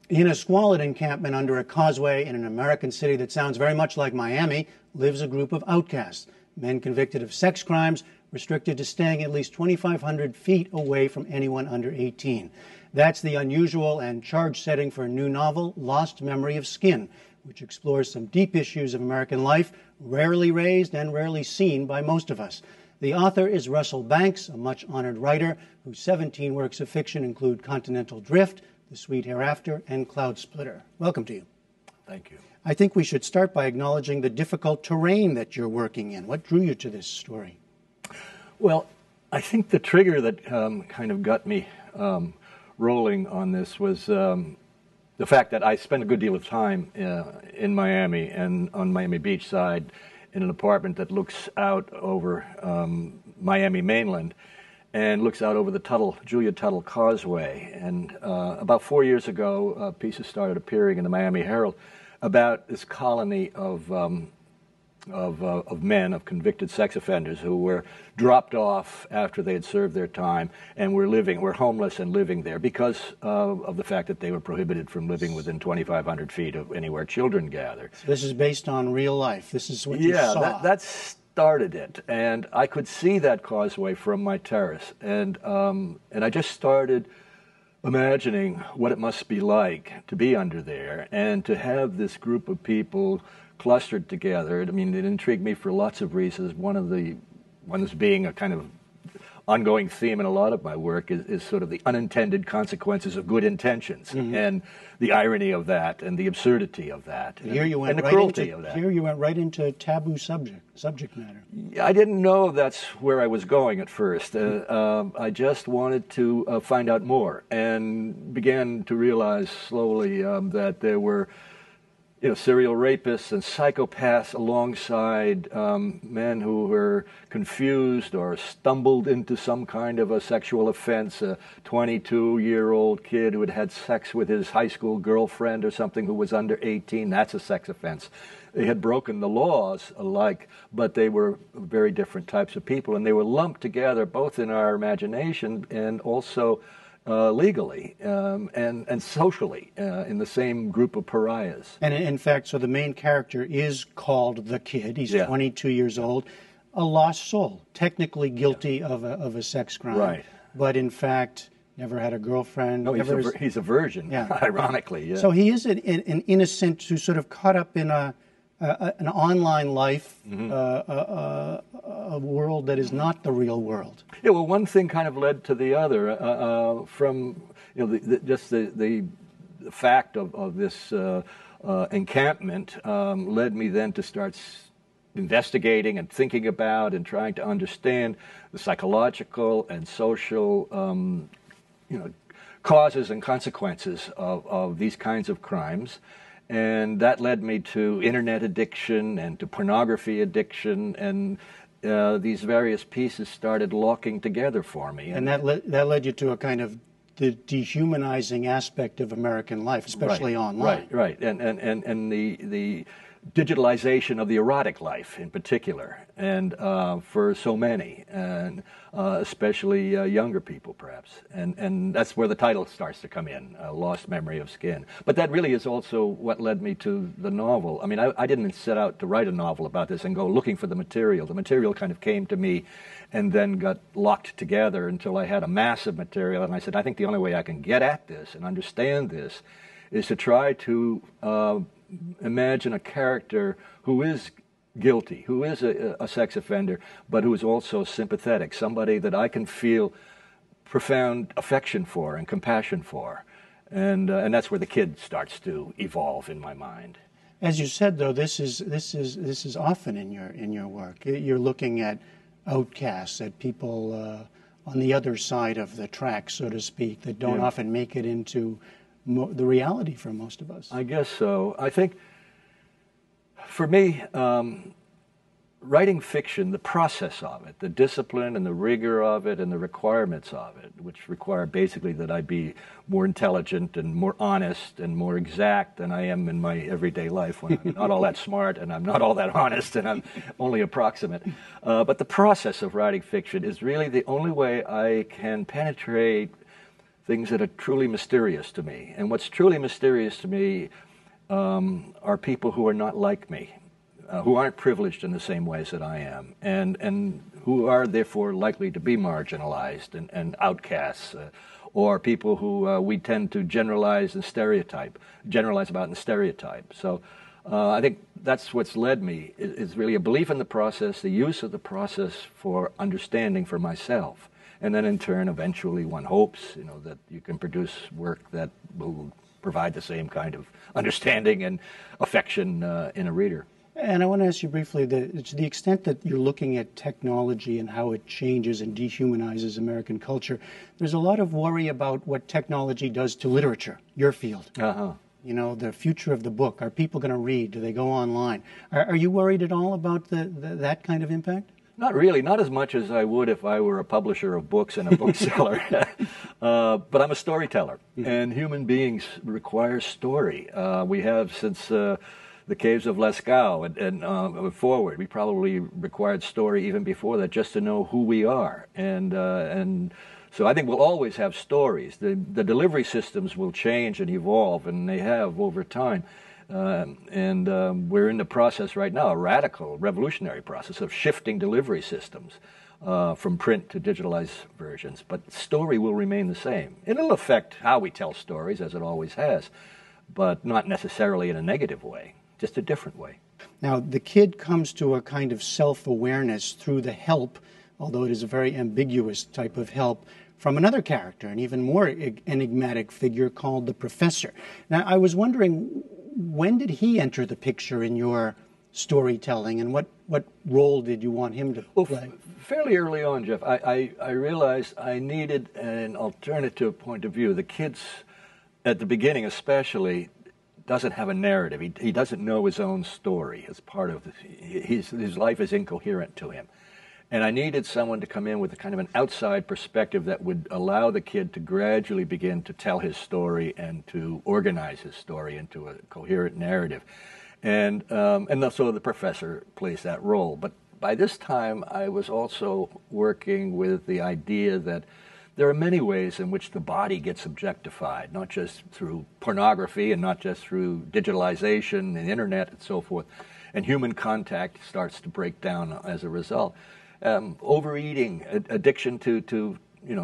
In a squalid encampment under a causeway in an American city that sounds very much like Miami lives a group of outcasts, men convicted of sex crimes, restricted to staying at least 2,500 feet away from anyone under 18. That's the unusual and charged setting for a new novel, Lost Memory of Skin, which explores some deep issues of American life, rarely raised and rarely seen by most of us. The author is Russell Banks, a much-honored writer whose 17 works of fiction include Continental Drift, The Sweet Hereafter, and Cloud Splitter. Welcome to you. Thank you. I think we should start by acknowledging the difficult terrain that you're working in. What drew you to this story? Well, I think the trigger that kind of got me rolling on this was the fact that I spent a good deal of time in Miami and on Miami Beach side in an apartment that looks out over Miami mainland and looks out over the Julia Tuttle Causeway. And about 4 years ago, pieces started appearing in the Miami Herald about this colony of men, of convicted sex offenders who were dropped off after they had served their time and were homeless and living there because of the fact that they were prohibited from living within 2,500 feet of anywhere children gather. So this is based on real life. This is what you saw. Yeah, that started it, and I could see that causeway from my terrace, and I just started imagining what it must be like to be under there and to have this group of people clustered together. I mean, it intrigued me for lots of reasons. One being a kind of ongoing theme in a lot of my work is sort of the unintended consequences of good intentions, and the irony of that, and the absurdity of that, and the cruelty of that. Here you went right into taboo subject matter. I didn't know that's where I was going at first. I just wanted to find out more, and began to realize slowly that there were serial rapists and psychopaths alongside men who were confused or stumbled into some kind of a sexual offense. A 22-year-old kid who had had sex with his high school girlfriend or something who was under 18, that's a sex offense. They had broken the laws alike, but they were very different types of people, and they were lumped together both in our imagination and also legally and socially in the same group of pariahs. And in fact, so the main character is called the kid. He's 22 years old, a lost soul, technically guilty of a sex crime. Right. But in fact, never had a girlfriend. No, he's a virgin, ironically. Yeah. So he is an innocent who's sort of caught up in an online life, a world that is not the real world. Yeah, well, one thing kind of led to the other. From the fact of this encampment led me then to start investigating and thinking about and trying to understand the psychological and social causes and consequences of these kinds of crimes. And that led me to internet addiction and to pornography addiction, and these various pieces started locking together for me. And that led you to a kind of the dehumanizing aspect of American life, especially online. Right, and the digitalization of the erotic life in particular, and for so many, and especially younger people perhaps. And that's where the title starts to come in, Lost Memory of Skin. But that really is also what led me to the novel. I mean, I didn't set out to write a novel about this and go looking for the material. The material kind of came to me and then got locked together until I had a mass of material. And I said, I think the only way I can get at this and understand this is to try to imagine a character who is guilty, who is a sex offender, but who is also sympathetic, somebody that I can feel profound affection for and compassion for. And that's where the kid starts to evolve in my mind. As you said, though, this is often in your work. You're looking at outcasts, at people on the other side of the track, so to speak, that don't often make it into the reality for most of us. I guess so. I think, for me, writing fiction, the process of it, the discipline and the rigor of it and the requirements of it, which require basically that I be more intelligent and more honest and more exact than I am in my everyday life when I'm not all that smart and I'm not all that honest and I'm only approximate. But the process of writing fiction is really the only way I can penetrate things that are truly mysterious to me. And what's truly mysterious to me are people who are not like me, who aren't privileged in the same ways that I am, and who are therefore likely to be marginalized and outcasts, or people who we tend to generalize about and stereotype. So I think that's what's led me, is really a belief in the process, the use of the process for understanding for myself. And then in turn, eventually one hopes, that you can produce work that will provide the same kind of understanding and affection in a reader. And I want to ask you briefly, to the extent that you're looking at technology and how it changes and dehumanizes American culture, there's a lot of worry about what technology does to literature, your field. Uh-huh. The future of the book. Are people going to read? Do they go online? Are you worried at all about that kind of impact? Not really, not as much as I would if I were a publisher of books and a bookseller. But I'm a storyteller, and human beings require story. We have since the caves of Lascaux and forward. We probably required story even before that, just to know who we are. And so I think we'll always have stories. The delivery systems will change and evolve, and they have over time. We're in the process right now, a radical, revolutionary process of shifting delivery systems from print to digitalized versions. But story will remain the same. It'll affect how we tell stories, as it always has, but not necessarily in a negative way, just a different way. Now, the kid comes to a kind of self-awareness through the help, although it is a very ambiguous type of help, from another character, an even more enigmatic figure called the Professor. Now, I was wondering, when did he enter the picture in your storytelling, and what role did you want him to play? Fairly early on, Jeff, I realized I needed an alternative point of view. The kids, at the beginning especially, doesn't have a narrative. He doesn't know his own story as part of his life is incoherent to him. And I needed someone to come in with a kind of an outside perspective that would allow the kid to gradually begin to tell his story and to organize his story into a coherent narrative. And so the Professor plays that role. But by this time, I was also working with the idea that there are many ways in which the body gets objectified, not just through pornography and not just through digitalization and the internet and so forth. And human contact starts to break down as a result. Overeating, addiction to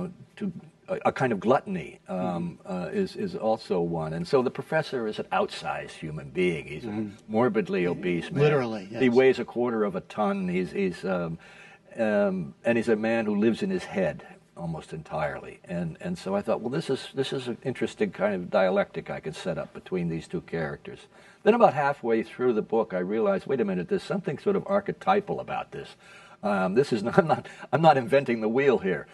a kind of gluttony is also one. And so the Professor is an outsized human being. He's a morbidly obese man. Literally, yes. He weighs a quarter of a ton. He's a man who lives in his head almost entirely. And so I thought, well, this is an interesting kind of dialectic I could set up between these two characters. Then about halfway through the book, I realized, wait a minute, there's something sort of archetypal about this. This is not, I'm not inventing the wheel here.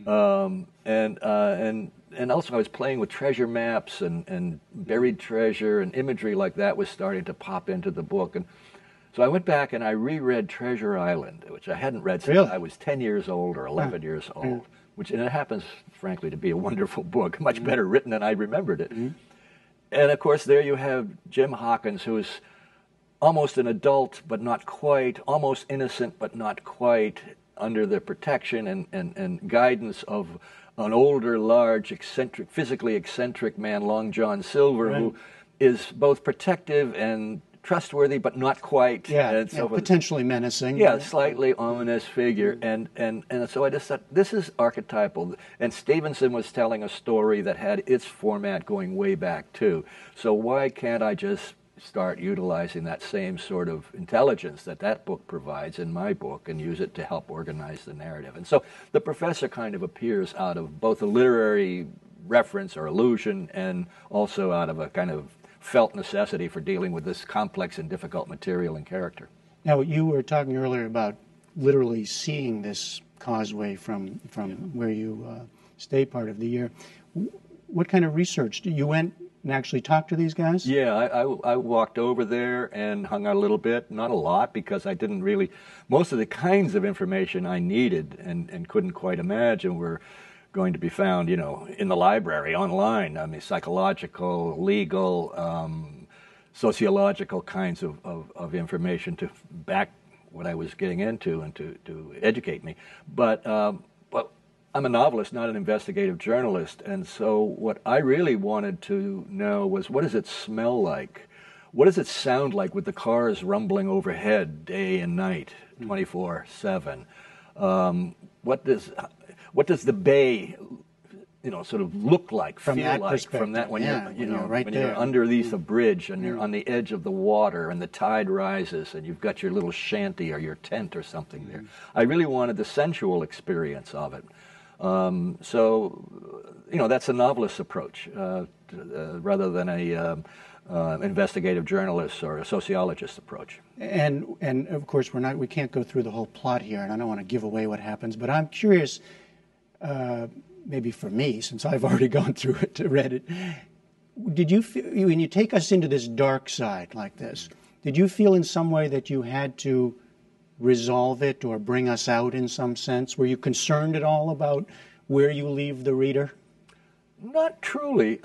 And also I was playing with treasure maps and buried treasure, and imagery like that was starting to pop into the book. And so I went back and I reread Treasure Island, which I hadn't read since I was 10 years old or 11 years old, and it happens, frankly, to be a wonderful book, much better written than I remembered it. And of course, there you have Jim Hawkins, who is almost an adult, but not quite, almost innocent, but not quite, under the protection and guidance of an older, large, eccentric, physically eccentric man, Long John Silver, who is both protective and trustworthy, but not quite. And so potentially menacing. Yeah, slightly ominous figure. And so I just thought, this is archetypal. And Stevenson was telling a story that had its format going way back, too. So why can't I just start utilizing that same sort of intelligence that book provides in my book and use it to help organize the narrative? And so the Professor kind of appears out of both a literary reference or allusion and also out of a kind of felt necessity for dealing with this complex and difficult material and character. Now, you were talking earlier about literally seeing this causeway from where you stay part of the year. What kind of research? You went and actually talked to these guys? Yeah, I walked over there and hung out a little bit, not a lot, because I didn't really, most of the kinds of information I needed and couldn't quite imagine were going to be found, in the library, online. I mean, psychological, legal, sociological kinds of information to back what I was getting into and to educate me. But I'm a novelist, not an investigative journalist, and so what I really wanted to know was, what does it smell like? What does it sound like with the cars rumbling overhead day and night, 24/7? What does the bay, sort of look like, from feel that like perspective? from that when you're right when there. you're underneath a bridge and you're on the edge of the water and the tide rises and you've got your little shanty or your tent or something there. I really wanted the sensual experience of it. That's a novelist's approach rather than a investigative journalist or a sociologist's approach. And of course we can't go through the whole plot here, and I don't want to give away what happens, but I'm curious, maybe for me, since I've already gone through it, read it, did you feel, when you take us into this dark side like this, did you feel in some way that you had to resolve it or bring us out in some sense? Were you concerned at all about where you leave the reader? Not truly.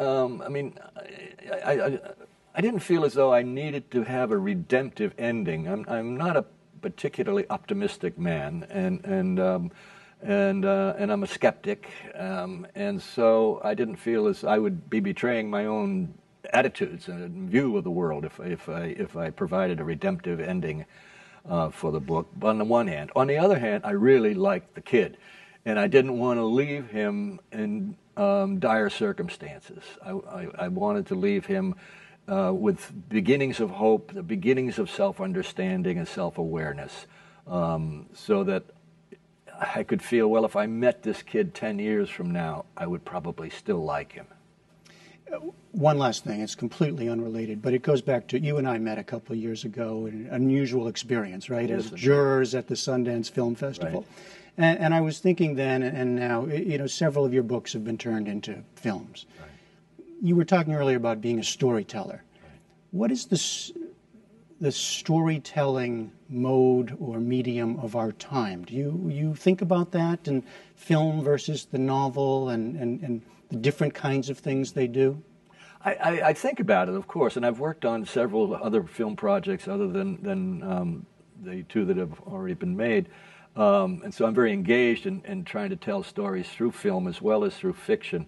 I didn't feel as though I needed to have a redemptive ending. I'm not a particularly optimistic man, and I'm a skeptic, and so I didn't feel as I would be betraying my own attitudes and view of the world if I provided a redemptive ending for the book. On the one hand, on the other hand, I really liked the kid, and I didn't want to leave him in dire circumstances. I wanted to leave him with beginnings of hope, the beginnings of self-understanding and self-awareness, so that I could feel, well, if I met this kid 10 years from now, I would probably still like him. One last thing, it's completely unrelated, but it goes back to, you and I met a couple of years ago, an unusual experience, right, Yes, as jurors at the Sundance Film Festival. Right. And I was thinking then and now, several of your books have been turned into films. Right. You were talking earlier about being a storyteller. Right. What is the storytelling mode or medium of our time? Do you think about that, and film versus the novel and the different kinds of things they do? I think about it, of course, and I've worked on several other film projects other than the two that have already been made. And so I'm very engaged in trying to tell stories through film as well as through fiction.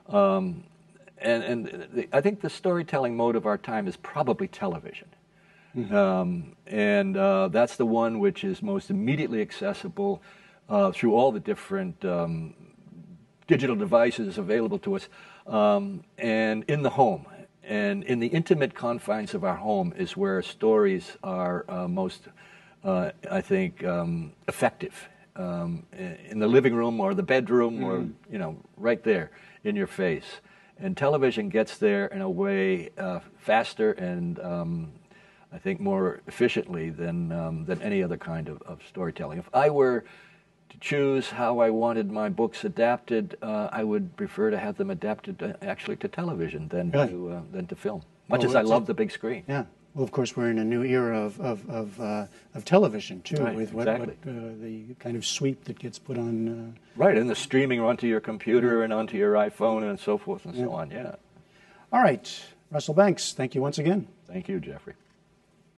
I think the storytelling mode of our time is probably television. Mm-hmm. That's the one which is most immediately accessible through all the different digital devices available to us, and in the home. And in the intimate confines of our home is where stories are most, I think, effective. In the living room or the bedroom, or right there in your face. And television gets there in a way faster and I think more efficiently than any other kind of storytelling. If I were to choose how I wanted my books adapted, I would prefer to have them adapted actually to television than to film. Much as I love the big screen. Yeah. Well, of course, we're in a new era of television too, right, with exactly. The kind of sweep that gets put on. Right, and the streaming onto your computer and onto your iPhone and so forth and so on. Yeah. All right, Russell Banks. Thank you once again. Thank you, Jeffrey.